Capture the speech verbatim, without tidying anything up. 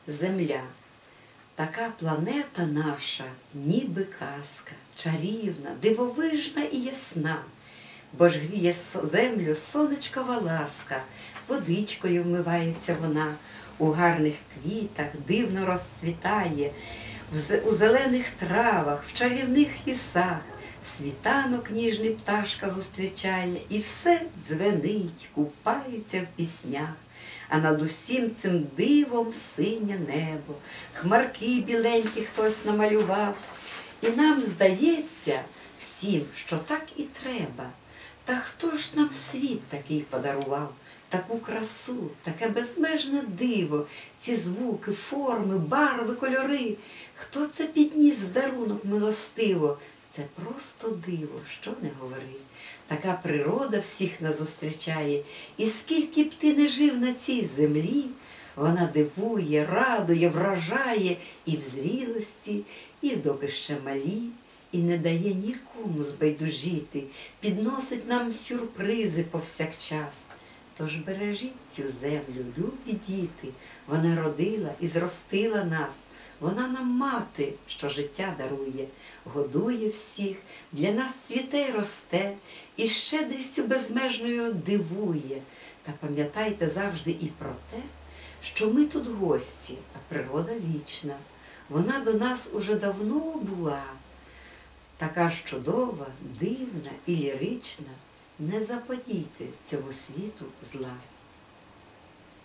Земля. Така планета наша, ніби казка, чарівна, дивовижна і ясна. Бо ж гріє землю сонечкова ласка, водичкою вмивається вона, у гарних квітах дивно розцвітає, у зелених травах, в чарівних лісах світанок ніжний пташка зустрічає, і все дзвенить, купається в піснях. А над усім цим дивом синє небо, хмарки біленькі хтось намалював. І нам здається всім, що так і треба. Та хто ж нам світ такий подарував? Таку красу, таке безмежне диво, ці звуки, форми, барви, кольори. Хто це підніс в дарунок милостиво? Це просто диво, що не говори. Така природа всіх нас зустрічає, і скільки б ти не жив на цій землі, вона дивує, радує, вражає і в зрілості, і доки ще малі, і не дає нікому збайдужити, підносить нам сюрпризи повсякчас. Тож бережіть цю землю, любі діти, вона родила і зростила нас. Вона нам мати, що життя дарує, годує всіх, для нас цвіте й росте, і щедрістю безмежною дивує. Та пам'ятайте завжди і про те, що ми тут гості, а природа вічна. Вона до нас уже давно була, така ж чудова, дивна і лірична. Не заподійте цьому світу зла.